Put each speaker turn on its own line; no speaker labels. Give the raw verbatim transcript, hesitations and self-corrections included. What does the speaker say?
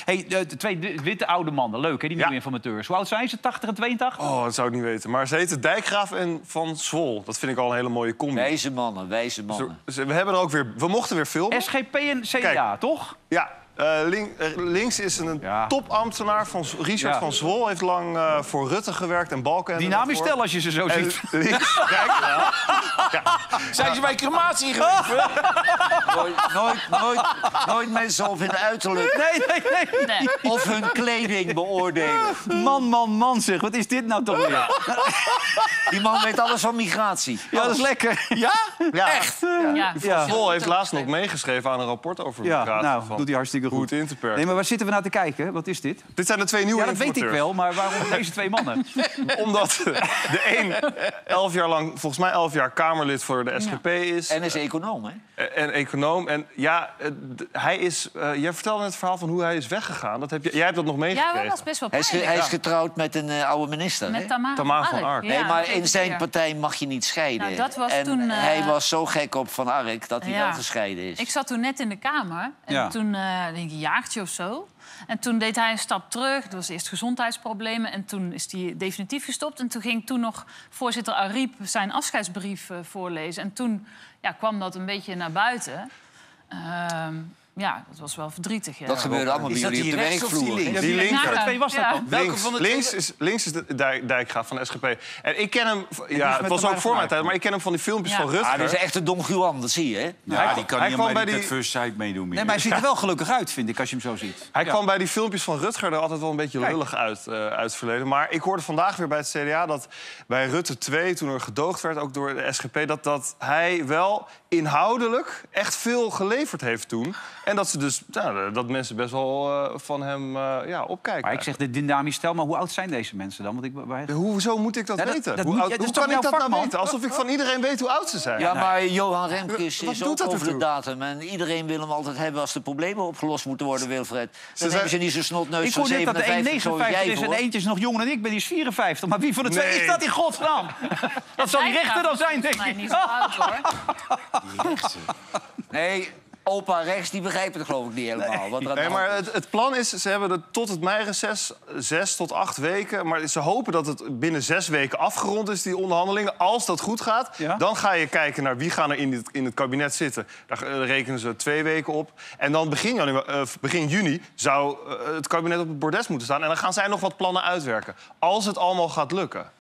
Hey, de, de twee de witte oude mannen, leuk hè, die nieuwe
Ja.
informateurs. Hoe oud zijn ze? tachtig en tweeëntachtig?
Oh, dat zou ik niet weten. Maar ze heten Dijkgraaf en Van Zwol. Dat vind ik al een hele mooie combi.
Wijze mannen, wijze mannen.
Dus we, hebben er ook weer, we mochten weer filmen.
S G P en C D A,
Kijk.
toch?
Ja, uh, link, uh, links is een
Ja.
topambtenaar van Richard
Ja.
van Zwol. Heeft lang uh, voor Rutte gewerkt en Balkenende.
Dynamisch
daarvoor.
stel als je ze zo
En
ziet.
links, kijk, ja. Ja.
Zijn ze bij crematie geweest?
Nooit, nooit, nooit, nooit mensen over hun uiterlijk
Nee, nee, nee.
Nee.
of hun kleding beoordelen.
Man, man, man, zeg. Wat is dit nou toch weer?
Die man weet alles van migratie.
Ja, dat is lekker. Ja?
Ja. Echt?
Ja.
Ja.
Zwol heeft laatst nog meegeschreven aan een rapport over
Ja,
migratie.
nou,
van
doet hij hartstikke
hoe
goed.
het in te perken.
Nee, maar waar zitten we naar te kijken? Wat is dit?
Dit zijn de twee nieuwe
Ja, dat weet ik
informateurs.
wel, maar waarom deze twee mannen?
Omdat de een elf jaar lang, volgens mij elf jaar Kamerlid voor de S G P is.
En is econoom, hè?
En econoom. En ja, eh, d- hij is... eh, jij vertelde net het verhaal van hoe hij is weggegaan. Dat heb je, jij hebt dat nog
Ja,
meegekregen.
dat was best wel
Hij is, ge-
pijnlijk.
hij is getrouwd met een uh, oude minister, hè?
Met Tamara,
Tamara van
van
Ark.
Ark.
Nee,
Ja,
maar
tweede
in zijn
keer.
partij mag je niet scheiden.
Nou, dat was
en
toen, eh,
hij was zo gek op Van Ark dat hij
Ja.
wel gescheiden is.
Ik zat toen net in de Kamer. En
Ja.
toen, eh, denk ik, een jaartje of zo. En toen deed hij een stap terug. Er was eerst gezondheidsproblemen. En toen is hij definitief gestopt. En toen ging toen nog voorzitter Ariep zijn afscheidsbrief uh, voorlezen. En toen ja, kwam dat een beetje naar buiten. Ehm, ja, dat was wel verdrietig. Ja.
Dat gebeurde allemaal bij
Is dat
jullie op de
die rechts of die
werkvloer.
links?
Die linker.
Welke van de twee was dat
Ja.
dan?
Welke
Links,
van de
links,
twee-
is, links is de Dijk, Dijkgraaf van de S G P. En ik ken hem... Ja,
met
het was
Tamara
ook voor
van
mijn
Ark.
tijd, maar ik ken hem van die filmpjes
Ja.
van Rutger.
Ah, dit is echt een Don Juan, dat zie je, hè?
Ja,
Hij
die kan
hij
niet
kwam
aan bij
bij
die
die-
first sight meedoen meer.
Nee, maar hij ziet er wel gelukkig uit, vind ik, als je hem zo ziet.
Hij
Ja.
kwam bij die filmpjes van Rutger er altijd wel een beetje
Kijk.
lullig uit, uh, uit het verleden. Maar ik hoorde vandaag weer bij het C D A dat bij Rutte twee, toen er gedoogd werd, ook door de S G P... dat, dat hij wel inhoudelijk echt veel geleverd heeft toen. En dat, ze dus, nou, dat mensen best wel uh, van hem uh, ja, opkijken.
Maar ik zeg de dynamisch stel, maar hoe oud zijn deze mensen dan? Want ik, waar...
Hoezo moet ik dat
Ja, dat-
weten?
dat
hoe
moet-
oud-
ja, dat
hoe
is toch
kan ik
jouw
dat nou
vakman?
weten? Alsof ik van iedereen weet hoe oud ze zijn.
Ja, maar Johan Remkes
Wat
is
doet
ook
dat
over de
ertoe?
datum. En iedereen wil hem altijd hebben als de problemen opgelost moeten worden, Wilfred. Dan
zijn-
hebben ze niet zo'n snotneus
Ik
van
hoor net dat de een
zevenenvijftig zoals
negenenvijftig
jij
is en
voor.
eentje is nog jonger dan ik ben, die is vierenvijftig. Maar wie van de twee
Nee.
is dat in godsnaam? Dat zal die rechter dan zijn, denk
Nee,
ik.
niet zo oud, hoor.
Nee, opa rechts, die begrijpen het geloof ik niet helemaal. Wat er aan de
Nee,
hand
maar
is.
het, het plan is, ze hebben er tot het meireces zes tot acht weken. Maar ze hopen dat het binnen zes weken afgerond is, die onderhandelingen. Als dat goed gaat,
Ja.
dan ga je kijken naar wie gaan er in het, in het kabinet zitten. Daar eh, rekenen ze twee weken op. En dan begin, janu- eh, begin juni zou eh, het kabinet op het bordes moeten staan. En dan gaan zij nog wat plannen uitwerken. Als het allemaal gaat lukken.